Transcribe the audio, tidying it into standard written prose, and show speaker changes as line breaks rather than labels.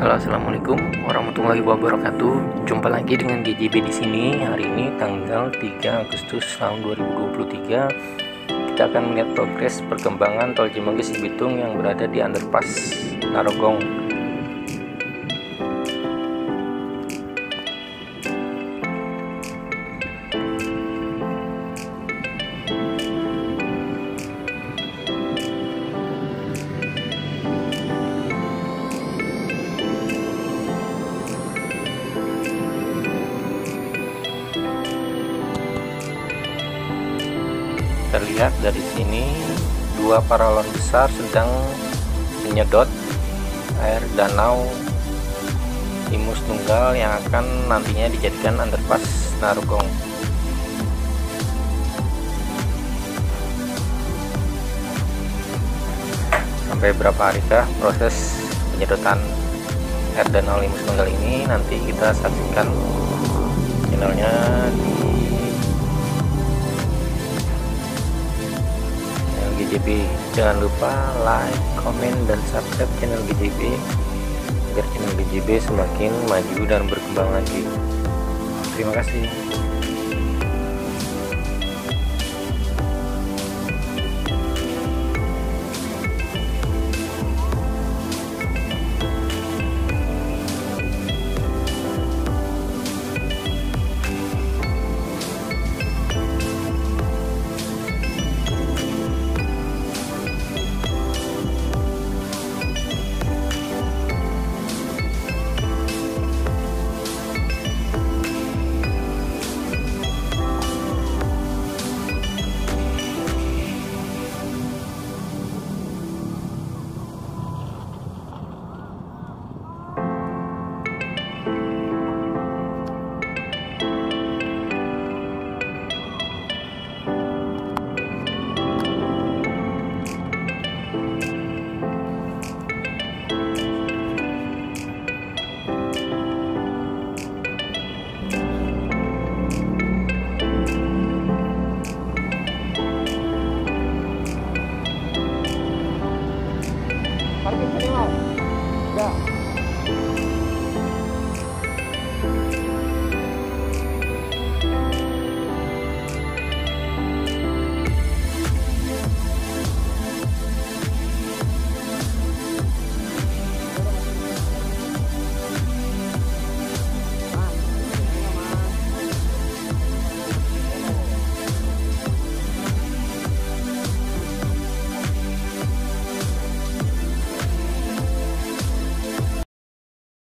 Halo, assalamualaikum warahmatullahi wabarakatuh. Jumpa lagi dengan GJB di sini. Hari ini tanggal 3 Agustus tahun 2023. Kita akan melihat progres perkembangan Tol Cimanggis Cibitung yang berada di underpass Narogong. Terlihat dari sini dua paralon besar sedang menyedot air danau Limus Tunggal yang akan nantinya dijadikan underpass Narogong. Sampai berapa harikah proses penyedotan air danau Limus Tunggal ini, nanti kita saksikan channelnya di GJB. Jangan lupa like, komen, dan subscribe channel GJB agar channel GJB semakin maju dan berkembang lagi. Terima kasih.